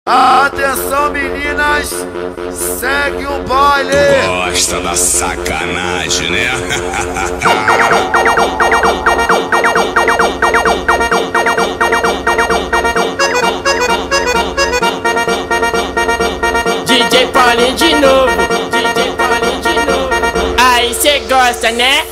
Atenção meninas, segue o baile. Gosta da sacanagem, né? DJ Paulinho de novo, DJ Paulinho de novo. Aí cê gosta, né?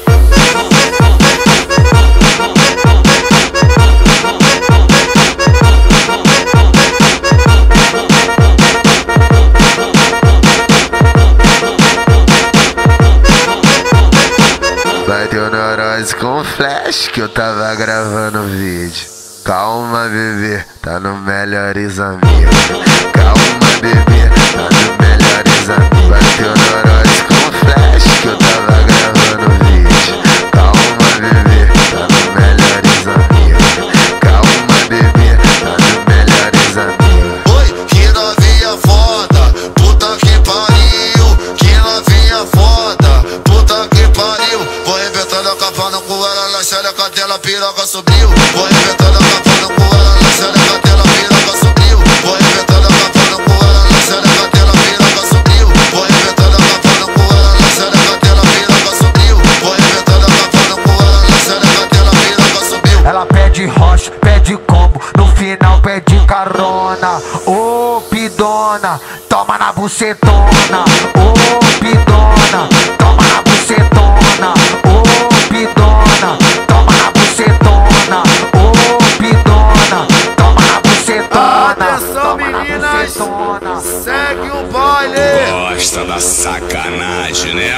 Bateu neurose com flash que eu tava gravando vídeo. Calma, bebê, tá no Melhores Amigos. Calma, bebê, tá no Melhores Amigos. Bateu neurose com flash que eu tava gravando vídeo. Calma, bebê, tá no Melhores Amigos. Calma, bebê, tá no Melhores Amigos. Oi, que novinha foda, puta que pariu. Que novinha foda, puta que pariu. Vou arrebentando a capa no cu, ela na xereca dela, piroca subiu. Vou arrebentando a capa no cu, ela na xereca dela, piroca subiu. Vou arrebentando a capa no cu, ela na xereca dela, piroca subiu. Vou arrebentando a capa no cu, ela na xereca dela, piroca subiu. Vou arrebentando a capa no cu, ela na xereca dela, piroca subiu. Ela pede rocha, pede combo, no final pede carona. Ô pidona, toma na bucetona. Ô pidona, toma na bucetona. Ô pidona, toma na bucetona. Ô pidona, toma na bucetona. Atenção meninas, segue o baile. Gosta da sacanagem, né?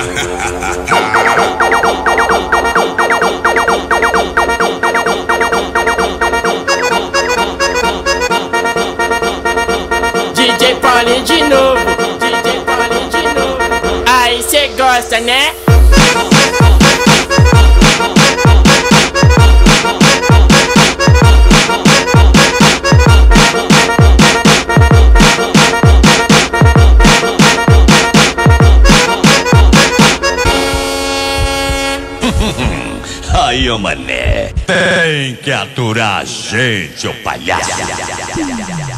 DJ Paulinho de novo, DJ Paulinho de novo. Aí cê gosta, né? Aí, ô mané, tem que aturar a gente, ô palhaço.